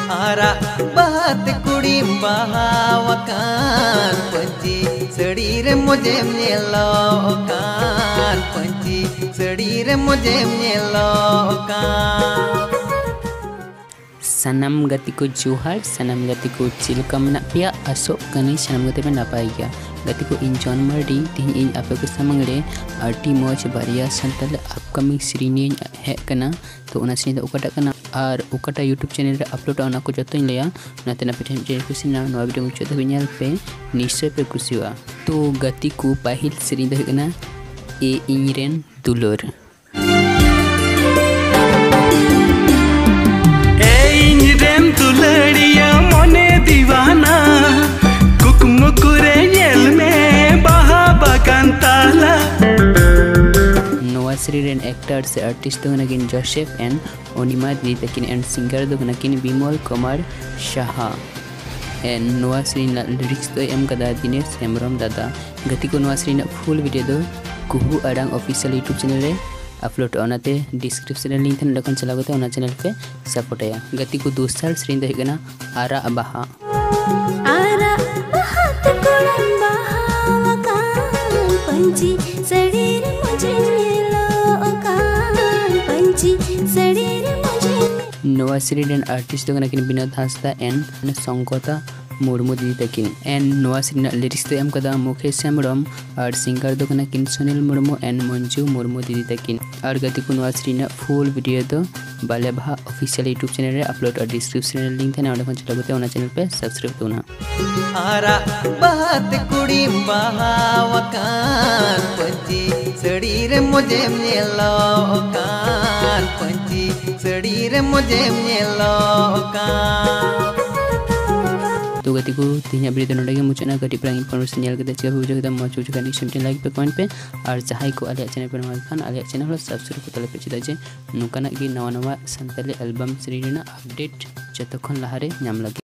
आरा बात कुड़ी बाहावाकान पंची सड़ी रे मुझे नेलोकान पंची सड़ी रे मुझे नेलोकान। Sanam gati ko Johar, sanam gati ko Chilka menak pia asok kani sanam gati pe napai gaya. Gati ko in John Mardi tin in apa ko samangre arti moch baria santal upcoming series hek kana to ona sini da ukata kana ar ukata YouTube channel re upload ona ko joto in leya na tena pe channel ko sina no video mucho da nyal pe nishoy pe kusiwa. To gati ko pahil series da kana e inren dulur. दुलड़िया मोने दीवाना कुकमुकुरे L में बहा बगान ताला। नोआ series and actor से artist दो नगिन जोसेफ एंड ओनिमा दी तकिन एंड सिंगर दो नगिन बिमल कुमार शाह एंड नोआ सीरीज लिरिक्स दो एम कदा दिनेश हेमरम दादा। गति को नोआ सीरीज फुल वीडियो दो कुहू अड़ांग ऑफिशियल यूट्यूब चैनल रे अपलोड ओनाते डिस्क्रिप्शन लिंक थन लखन चला गते ओना चैनल पे सपोर्ट है। गति को दूसरा सीरीज दो हेगना आरा बहा ते कोड़न बहावाकान पंची सड़ी रे मुझे नेलोकान पंची सड़ी रे मुझे। नोआ सीरीज एंड आर्टिस्ट दो नकिन विनोद हांसदा एंड संगता मुर्मू दीदी तकिन एंड नोआ सीरीज लिरिक्स दो एम कदा मुकेश हेमरम और सिंगर दो नकिन सुनील मुर्मू एंड मंजू मुर्मू दीदी तकिन। और गति को नोआ सीरीज फुल वीडियो दो बाले बहा ऑफिशियल यूट्यूब चैनल रे अपलोड और डिस्क्रिप्शन लिंक थे ना ओंडे चला गते ओना चैनल पे सब्सक्राइब करना। आरा बात कुड़ी बाहावाकान पंची सड़ी रे मुझे नेलोकान पंची सड़ी रे मुझे नेलोकान। तो गति को तीन वीडियो नोडे के मुचना गति पर इन्फॉर्मेशन नेल के चेक हो जगह मौज हो जगह निश्चित लाइक पे कमेंट पे और जहां को आलिया चैनल पर नवा खान आलिया चैनल लो सब्सक्राइब को तले पे चिदा जे नुकाना की नवा नवा संताली एल्बम सीरीज ना अपडेट जतखन लहारे नाम लगे।